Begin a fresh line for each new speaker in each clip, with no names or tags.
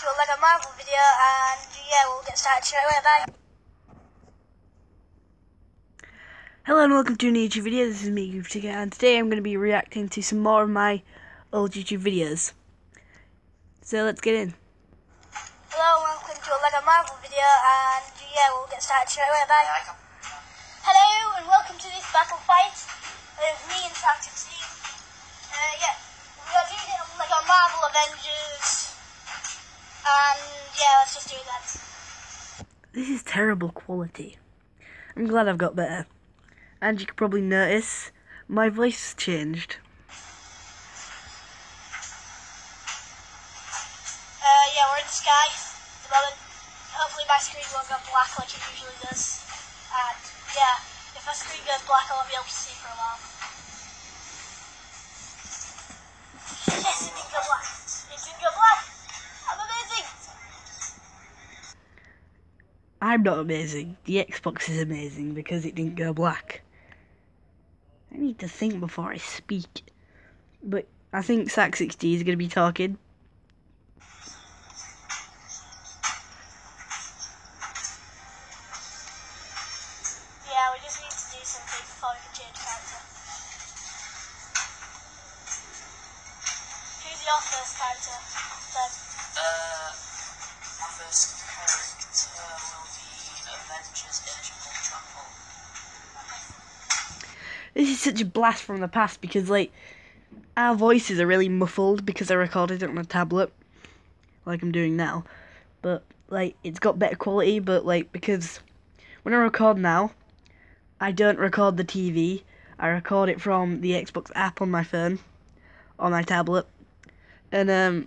to a Lego Marvel video, and yeah, we'll get started straight away. Bye.
Hello and welcome to a new YouTube video. This is me, GoofyTicket, and today I'm going to be reacting to some more of my old YouTube videos. So let's get in.
Hello and welcome to a Lego Marvel video, and yeah, we'll get started straight away. Bye. Hello and welcome to this battle fight with me and Sax16. Yeah, we are doing it on Lego Marvel Avengers, and yeah, let's just do that.
This is terrible quality. I'm glad I've got better. And you can probably notice my voice changed.
Yeah, we're in the sky at the moment. Hopefully my screen won't go black like it usually does. And yeah, if my screen goes black I won't be able to see for a while. Yes, it didn't go black. It didn't go black. I'm amazing.
I'm not amazing. The Xbox is amazing because it didn't go black. I need to think before I speak. But I think Sax16 is going to be talking.
Yeah, we just need to do something before we can change character. Who's your first character? Then?
My first character will be Avengers Age of Ultron.
This is such a blast from the past because, like, our voices are really muffled because I recorded it on a tablet, like I'm doing now. But, like, it's got better quality, but, like, because when I record now, I don't record the TV. I record it from the Xbox app on my phone, on my tablet. And,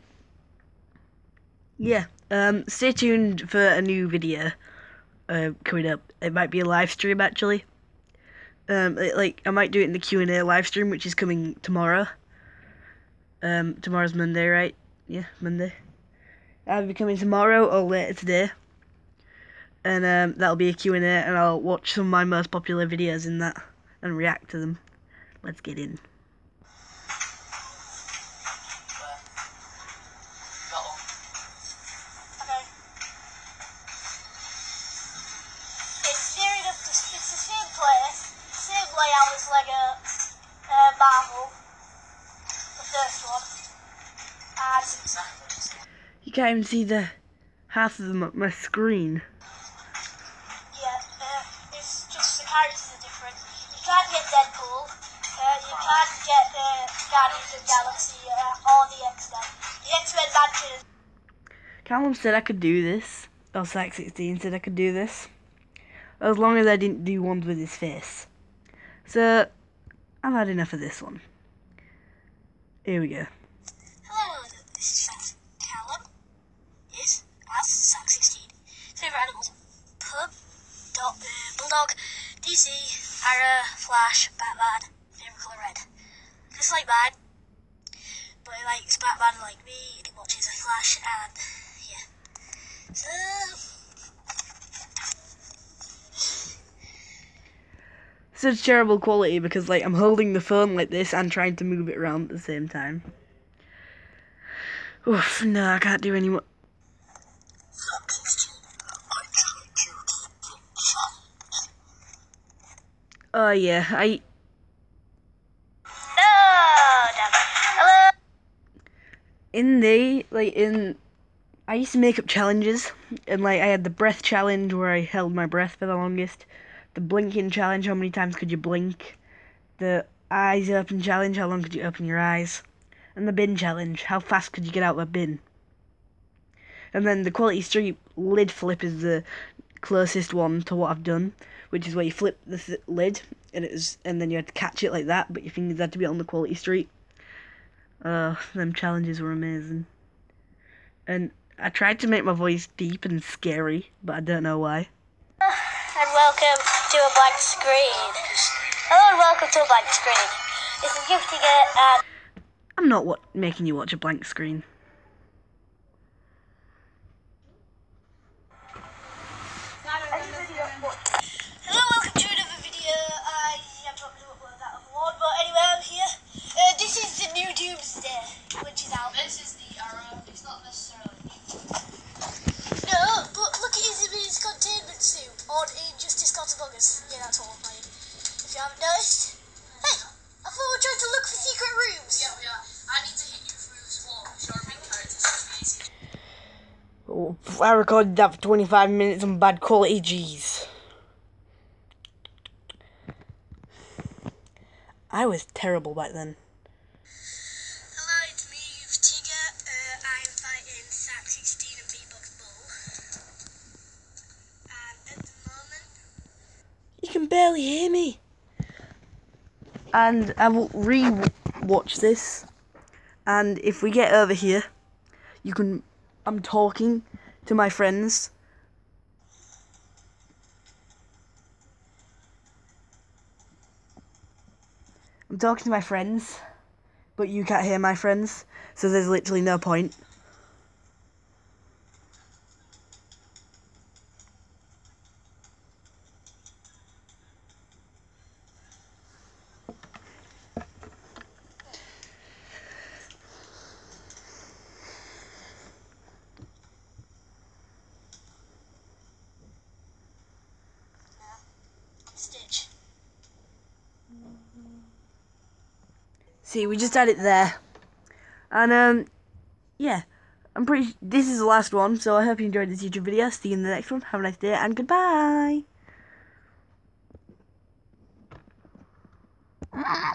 yeah, stay tuned for a new video coming up. It might be a live stream, actually. I might do it in the Q&A live stream, which is coming tomorrow. Tomorrow's Monday, right? Yeah, Monday. That'll be coming tomorrow or later today. And that'll be a Q&A, and I'll watch some of my most popular videos in that and react to them. Let's get in.
Okay. It's near enough to, it's the same place, same layout as Lego Marvel, the first one. And
You can't even see the half of them on my screen.
yeah, it's just the characters are different. You can't get Deadpool, you can't get Guardians of the Galaxy or the X-Men. The X-Men Mansion.
Callum said I could do this. Or Sax16 said I could do this. As long as I didn't do ones with his face. So, I've had enough of this one. Here we go.
Hello, this is Sax. Callum is as Sax16. Favourite animals: pup, dog, bulldog, DC, Arrow, Flash, Batman. Favourite colour red. Just like mine, but he likes Batman like me. He watches a Flash, and yeah. So
Such terrible quality because, like, I'm holding the phone like this and trying to move it around at the same time. Oof, no, I can't do any more. Oh yeah,
no, damn it. Hello.
I used to make up challenges, and like I had the breath challenge where I held my breath for the longest, the blinking challenge, how many times could you blink, the eyes open challenge, how long could you open your eyes, and the bin challenge, how fast could you get out of a bin. And then the Quality Street lid flip is the closest one to what I've done, which is where you flip the lid and then you had to catch it like that, but your fingers had to be on the Quality Street. Them challenges were amazing. And I tried to make my voice deep and scary, but I don't know why.
And welcome to a blank screen. Hello and welcome to a blank screen. This is GoofyTicket and
I'm not making you watch a blank screen.
hello, welcome to another video. I don't know what that other one, but anyway, I'm here. This is the new Doomsday, which is out.
This is the Arrow. It's not necessarily
No, but look at his in his containment suit on Injustice Gods Among Us. Yeah, that's all I'm playing. If you haven't noticed. Hey, I thought we were trying to look for secret rooms.
Yeah, we are. I need to hit you through this wall because you're a main character, so it's easy.
Oh, I recorded that for 25 minutes on bad quality, jeez. I was terrible back then.
Hello, it's me, Tigger. I'm fighting Sack 16 and Beatbox Bull. And at the moment,
You can barely hear me. And I will re-watch this. And if we get over here, I'm talking to my friends. I'm talking to my friends, but you can't hear my friends, so there's literally no point.
Stitch.
See, we just had it there. And, yeah. This is the last one, so I hope you enjoyed this YouTube video. See you in the next one. Have a nice day, and goodbye!